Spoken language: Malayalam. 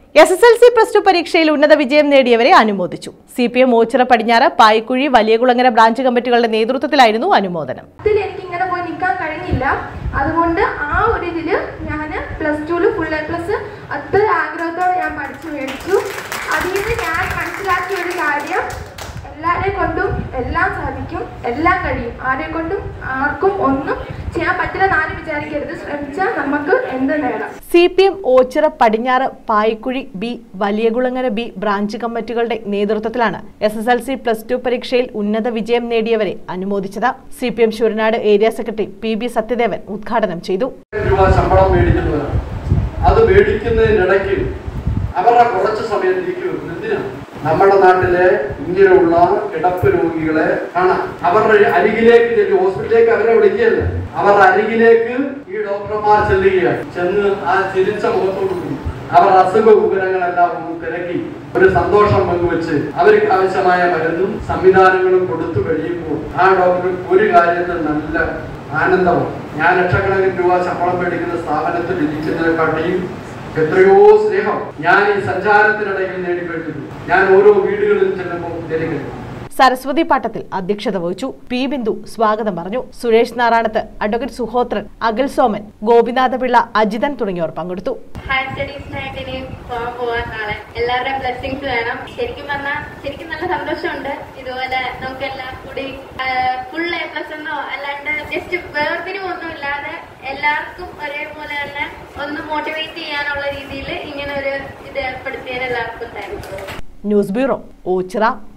SSLC +2 പരീക്ഷയിൽ ഉന്നത വിജയം നേടിയവരെ അനുമോദിച്ചു. CPM ഓച്ചിറ പടിഞ്ഞാറ്, പായിക്കുഴി, വലിയകുളങ്ങര ബ്രാഞ്ച് കമ്മിറ്റികളുടെ നേതൃത്വത്തിലായിരുന്നു അനുമോദനം. എനിക്ക് ഇങ്ങനെ പോയി നിൽക്കാൻ കഴിഞ്ഞില്ല. അതുകൊണ്ട് ആ ഒരു ഇതില് ഞാൻ +2 ഫുൾ A+ അത്ര ആഗ്രഹത്തോടെ ഞാൻ പഠിച്ചു മേടിച്ചു. അതിൽ നിന്ന് ഞാൻ മനസ്സിലാക്കിയ ഒരു കാര്യം, എല്ലാരെ കൊണ്ടും എല്ലാം സാധിക്കും, എല്ലാം കഴിയും. ആരെ കൊണ്ടും ആർക്കും ഒന്നും ചെയ്യാൻ പറ്റില്ല എന്നാരും വിചാരിക്കരുത്. ശ്രമിച്ചാൽ നമുക്ക് എന്ത് നേടാം. CPM ഓച്ചിറ പടിഞ്ഞാറ്, Payikkuzhi B, Valiyakulangara B branch കമ്മിറ്റികളുടെ നേതൃത്വത്തിലാണ് SSLC +2 പരീക്ഷയിൽ ഉന്നത വിജയം നേടിയവരെ അനുമോദിച്ചത്. CPM Sooranad area secretary PB Sathyadevan ഉദ്ഘാടനം ചെയ്തു. അത് മേടിക്കുന്നതിനിടയ്ക്ക് അവരുടെ കുറച്ച് സമയത്തേക്ക് എന്തിനാണ് നമ്മുടെ നാട്ടിലെ ഇങ്ങനെയുള്ള കിടപ്പ് രോഗികളെ കാണാം. അവരുടെ അരികിലേക്ക് ഹോസ്പിറ്റലിലേക്ക് അവരെ വിളിക്കുകയല്ല, അവരുടെ അരികിലേക്ക് ഈ ഡോക്ടർമാർ ചെല്ലുകയാണ്. ചെന്ന് ആ ചിരിച്ച മുഖത്തോടുകൂടി അവരുടെ അസുഖ വിവരങ്ങളെല്ലാം തിരക്കി ഒരു സന്തോഷം പങ്കുവെച്ച് അവർക്ക് ആവശ്യമായ മരുന്നും സംവിധാനങ്ങളും കൊടുത്തു കഴിയുമ്പോൾ ആ ഡോക്ടർ ഒരു കാര്യത്തിൽ നല്ല ആനന്ദമാണ്. ഞാൻ ലക്ഷക്കണക്കിന് രൂപ ശമ്പളം മേടിക്കുന്ന സ്ഥാപനത്തിൽ ഇരിക്കുന്നതിനെക്കാട്ടിയും എത്രയോ സ്നേഹം ഞാൻ ഈ സഞ്ചാരത്തിനിടയിൽ നേടിക്കഴിഞ്ഞു. ഞാൻ ഓരോ വീടുകളിൽ ചെല്ലുമ്പോൾ തിരക്കുന്നു. സരസ്വതി പാട്ടത്തിൽ അധ്യക്ഷത വഹിച്ചു. P. ബിന്ദു സ്വാഗതം പറഞ്ഞു. സുരേഷ് നാറാണത്ത്, അഡ്വക്കേറ്റ് സുഹോത്രൻ, അഖിൽ സോമൻ, ഗോപിനാഥപിള്ള, അജിതൻ തുടങ്ങിയവർ പങ്കെടുത്തു. ഹയർ സ്റ്റഡീസിനായിട്ട് ഇനി പോവാൻ നാളെ എല്ലാവരുടെയും ബ്ലെസ്സിങ്സ് വേണം. ശരിക്കും നല്ല സന്തോഷമുണ്ട്. ഇതുപോലെ നമുക്കെല്ലാം കൂടി ഫുൾ A+ എന്നോ അല്ലാണ്ട് ജസ്റ്റ് വേർതിരിവൊന്നും ഇല്ലാതെ എല്ലാവർക്കും ഒരേപോലെ തന്നെ ഒന്ന് മോട്ടിവേറ്റ് ചെയ്യാനുള്ള രീതിയിൽ ഇങ്ങനെ ഒരു ഇത് ഏർപ്പെടുത്തിയാൽ എല്ലാവർക്കും താങ്ക്സ്. News bureau, Ochira.